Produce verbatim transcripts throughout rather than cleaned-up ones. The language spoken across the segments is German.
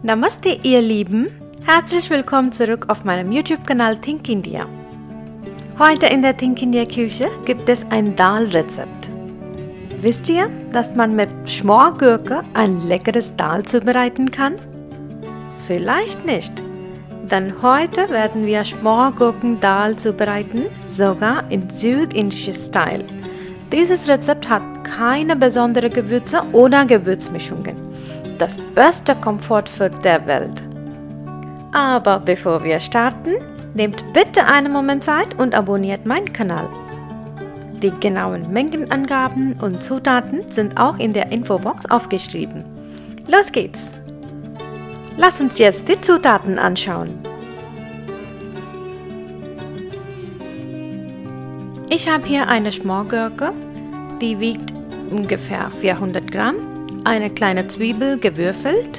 Namaste ihr Lieben, herzlich willkommen zurück auf meinem YouTube-Kanal Think India. Heute in der Think India Küche gibt es ein Dal-Rezept. Wisst ihr, dass man mit Schmorgurke ein leckeres Dal zubereiten kann? Vielleicht nicht, denn heute werden wir Schmorgurken-Dal zubereiten, sogar in südindischer Style. Dieses Rezept hat keine besonderen Gewürze oder Gewürzmischungen. Das beste Komfortfood der Welt. Aber bevor wir starten, nehmt bitte einen Moment Zeit und abonniert meinen Kanal. Die genauen Mengenangaben und Zutaten sind auch in der Infobox aufgeschrieben. Los geht's! Lass uns jetzt die Zutaten anschauen. Ich habe hier eine Schmorgurke, die wiegt ungefähr vierhundert Gramm. Eine kleine Zwiebel gewürfelt,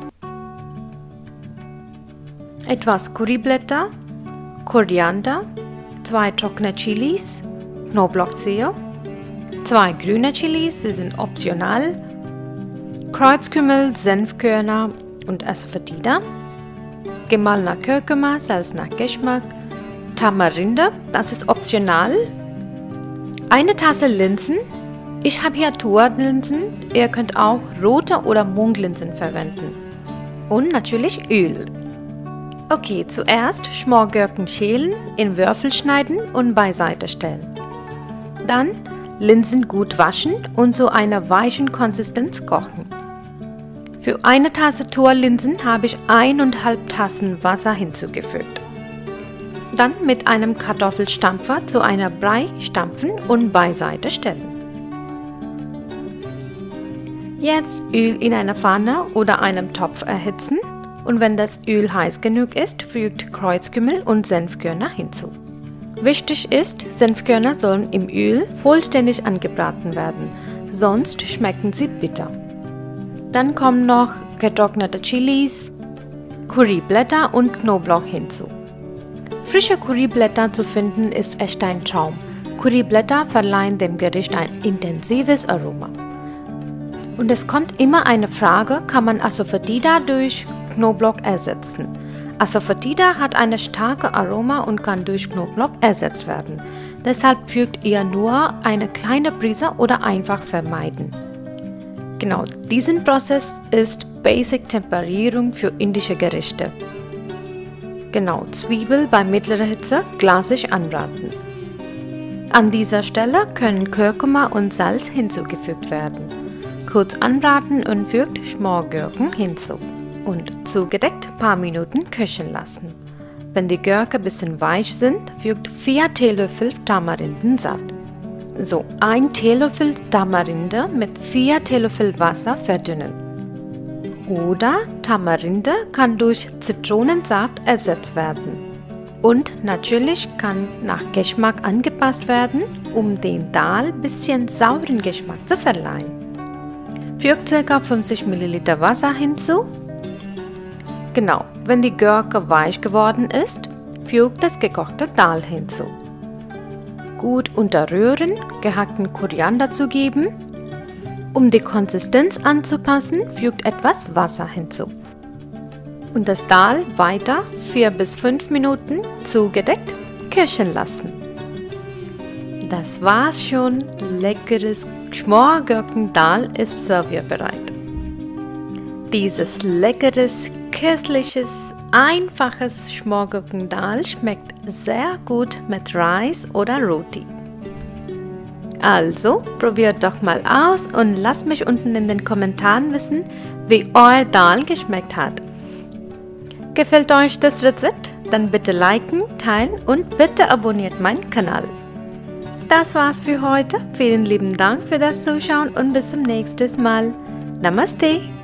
etwas Curryblätter, Koriander, zwei trockene Chilis, Knoblauchzehe, zwei grüne Chilis, die sind optional, Kreuzkümmel, Senfkörner und Asafoetida, gemahlener Kurkuma, Salz nach Geschmack, Tamarinde, das ist optional, eine Tasse Linsen. Ich habe hier Thunlinsen, ihr könnt auch rote oder Munglinsen verwenden. Und natürlich Öl. Okay, zuerst Schmorgurken schälen, in Würfel schneiden und beiseite stellen. Dann Linsen gut waschen und zu einer weichen Konsistenz kochen. Für eine Tasse Thunlinsen habe ich eineinhalb Tassen Wasser hinzugefügt. Dann mit einem Kartoffelstampfer zu einer Brei stampfen und beiseite stellen. Jetzt Öl in einer Pfanne oder einem Topf erhitzen und wenn das Öl heiß genug ist, fügt Kreuzkümmel und Senfkörner hinzu. Wichtig ist, Senfkörner sollen im Öl vollständig angebraten werden, sonst schmecken sie bitter. Dann kommen noch getrocknete Chilis, Curryblätter und Knoblauch hinzu. Frische Curryblätter zu finden ist echt ein Traum. Curryblätter verleihen dem Gericht ein intensives Aroma. Und es kommt immer eine Frage, kann man Asafoetida durch Knoblauch ersetzen? Asafoetida hat eine starke Aroma und kann durch Knoblauch ersetzt werden. Deshalb fügt ihr nur eine kleine Prise oder einfach vermeiden. Genau, diesen Prozess ist Basic Temperierung für indische Gerichte. Genau, Zwiebel bei mittlerer Hitze glasig anbraten. An dieser Stelle können Kurkuma und Salz hinzugefügt werden. Kurz anbraten und fügt Schmorgurken hinzu und zugedeckt paar Minuten köcheln lassen. Wenn die Gurke ein bisschen weich sind, fügt vier Teelöffel Tamarindensaft. So, ein Teelöffel Tamarinde mit vier Teelöffel Wasser verdünnen. Oder Tamarinde kann durch Zitronensaft ersetzt werden. Und natürlich kann nach Geschmack angepasst werden, um den Dal ein bisschen sauren Geschmack zu verleihen. Fügt ca. fünfzig Milliliter Wasser hinzu. Genau, wenn die Gurke weich geworden ist, fügt das gekochte Dal hinzu. Gut unterrühren, gehackten Koriander zugeben. Um die Konsistenz anzupassen, fügt etwas Wasser hinzu. Und das Dal weiter vier bis fünf Minuten zugedeckt köcheln lassen. Das war's schon, leckeres Schmorgurken-Dal ist servierbereit. Dieses leckeres, köstliches, einfaches Schmorgurken-Dal schmeckt sehr gut mit Reis oder Roti. Also, probiert doch mal aus und lasst mich unten in den Kommentaren wissen, wie euer Dal geschmeckt hat. Gefällt euch das Rezept? Dann bitte liken, teilen und bitte abonniert meinen Kanal. Das war's für heute. Vielen lieben Dank für das Zuschauen und bis zum nächsten Mal. Namaste!